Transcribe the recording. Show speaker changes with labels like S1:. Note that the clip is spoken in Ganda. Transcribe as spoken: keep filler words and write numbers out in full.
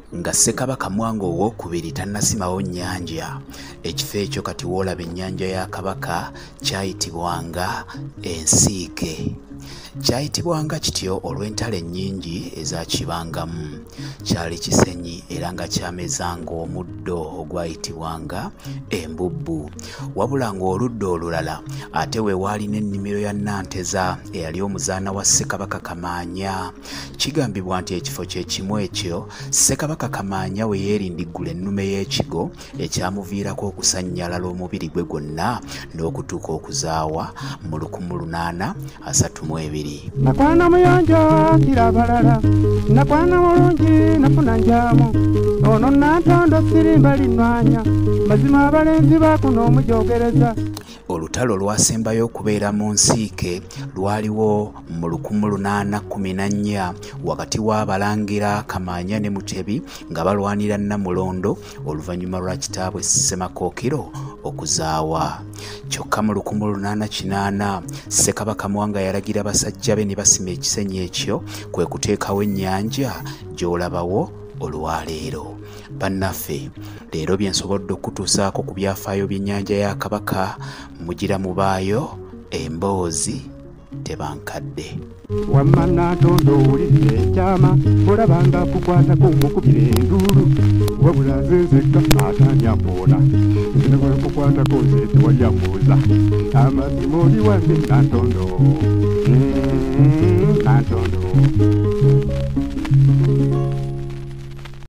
S1: nga Ssekabaka Mwanga owookubiri tannasimawo nnyanja. Ekifo ekyo kati woolaba ennyanja ya Kabaka kyayitibwanga Ensiike. Kyayitibwanga kityo olw'entalo ennyingi ezakibangamu. Kyali kisenyi era nga kyamezanga omuddo ogwayitibwanga embubbu. Wabula ng'oludda olulala ate we waali n'ennimiro ya Nanteza eyali omuzaana wa Ssekabaka Kamaanya. Kigambibwa nti ekifo kye kimu ekyo Ssekabaka Kamaanya we yeerindiggula ennume y'ekigo ekyamuviirako okusannyalala omubiri gwe gwonna n'okutuuka okuzaawa mu lukumi lunaana asatu mu ebiri.
S2: Nakwana muyonjo kira balala, nakwana mulungi nafuna njamu, ono Nantondo sirimba linwanya, mazima abalenzi bakuno omujogereza.
S1: Olutalo lwasembayo okubeera mu Nsiike lwaliwo mu lukumi lunaana kkumi na nnya wakati w'abalangira Kamaanya ne Mutebi nga balwanira Namulondo oluvannyuma lwa kitaabwe Ssemakookiro okuzaawa. Kyokka mu lukumi lunaana kinaana Ssekabaka Mwanga yalagira basajja be ne basima ekisenyi ekyo, kwe kuteekawo ennyanja gy'olabawo olwaleero. Bannaffe, leero bye nsobodde okutuusaako ku byafaayo by'ennyanja ya Kabaka, mugira mubaayo emboozi tebankadde.
S2: Wamma Nantondo owulidde ekyama, olabanga kukwatako omukubira enduulu, wabula nze nzekka atanya mpoona, nze bwe kukwatako nze tewali ambuuza, amazima oli wange Nantondo. Mm-hmm.